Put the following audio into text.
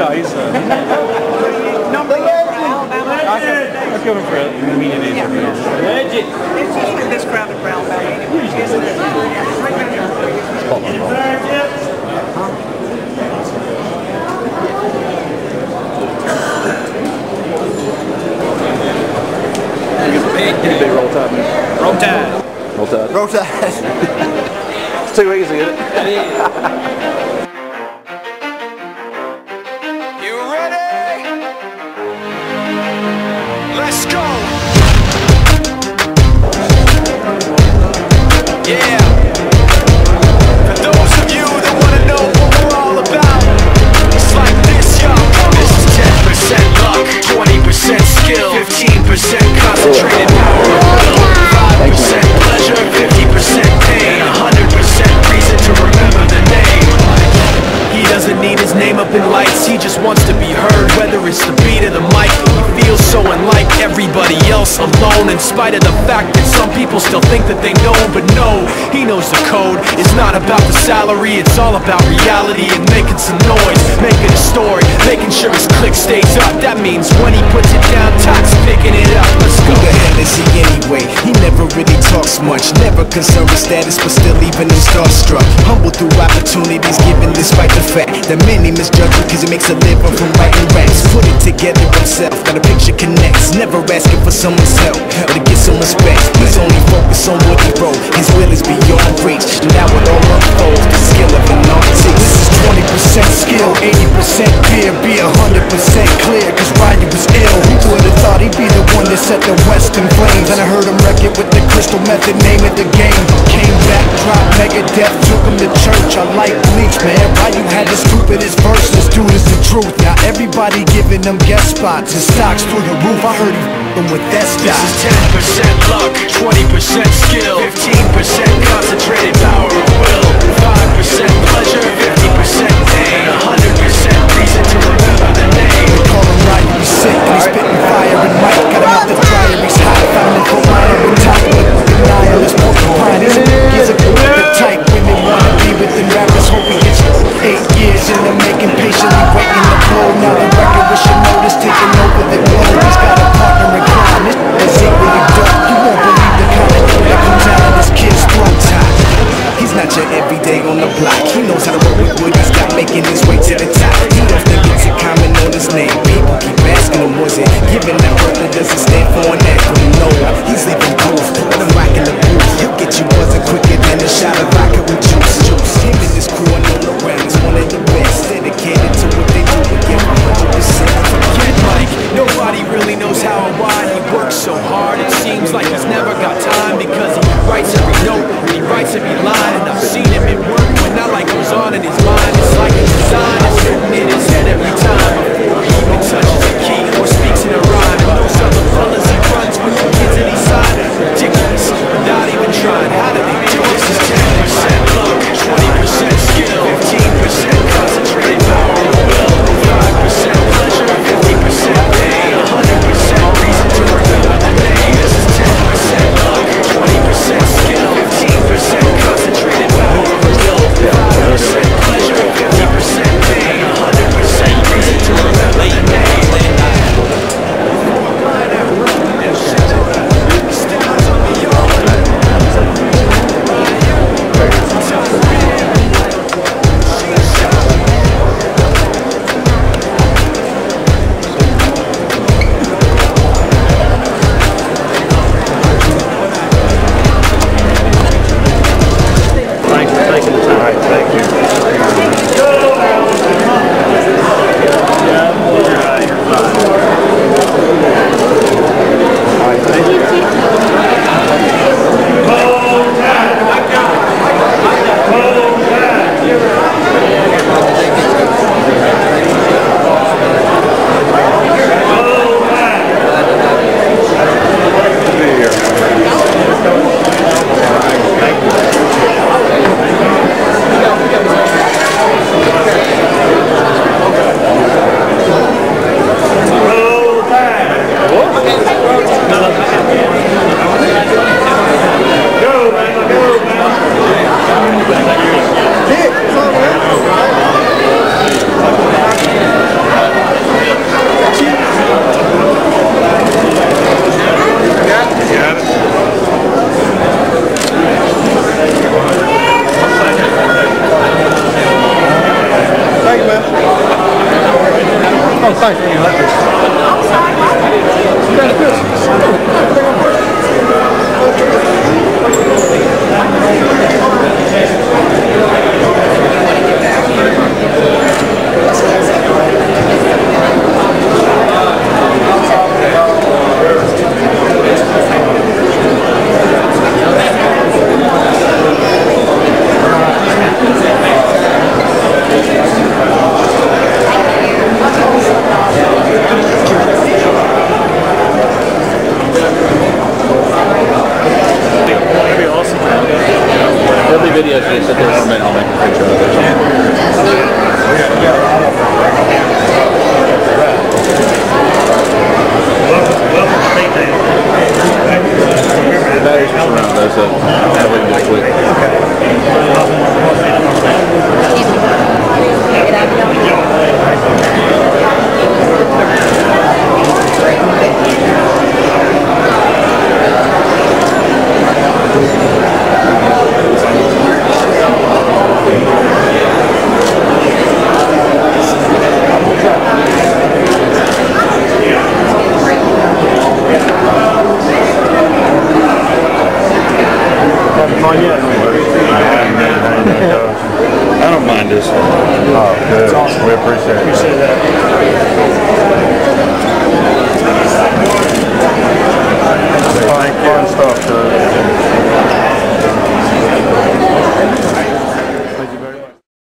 No, he's Normally for Alabama. I killed him for a media day. Legend. It's usually this crowded for Alabama anyway, isn't it? Right Big roll tide, man. Roll Tide. Roll tide. Roll Tide. It's too easy, isn't it? You ready? Let's go. Yeah. For those of you that want to know what we're all about, it's like this, y'all. This is 10% luck, 20% skill, 15% concentrated power of will, 5% pleasure, 50% pain, 100% reason to remember the name. He doesn't need his name up in lights, he just wants to be heard, whether it's the beat of the mic. He feels so unlike everybody else, alone, in spite of the fact that some people still think that they know him. But no, he knows the code. It's not about the salary, it's all about reality and making some noise, making a story, making sure his click stays up. That means when he puts it down, Tox picking it up. Let's go. Who the hell is he anyway? He never really talks much, never concerned with status, but still even him starstruck. Humble through opportunities given despite the fact that many misjudge him cause he makes a living from writing raps. Put it together himself, got a picture connects, never asking for someone's help or to get some respect. He's only focused on what he wrote, his will is beyond reach. Now it all unfolds, the skill of an artist. This is 20% skill, 80% fear, be 100% clear, cause Ryan was ill. Who would've thought he'd be the one that set the West in flames? And I heard him wreck it with the Crystal Method, name of the game. Came back, dropped Megadeth, took him to church. I like Bleach, man. Ryan had the stupidest verse, this dude is the truth. Now everybody giving them guest spots and stocks through the roof. I heard he f***ing with that stock. This is 10% luck, 20% skill, 15% concentrated power of will, 5% pleasure, 50% pain, 100% reason to remember the name. They call him Ryan, he's sick, and he's spitting fire and Mike got him out the dryer, he's hot. Found him for mine on top of the nihilist porcupine. He's a good type, women wanna be with them rappers, hope he gets 8 years in the making, patiently waiting to blow. Now the record with your notice taking over the globe. He's got a partner in crime, this is equally dope. You won't believe the kind of thing that comes out of this kid's throat. He's not your everyday on the block, he knows how to work with what he's got, making his way to the top. He don't think it's Nice. Let's go.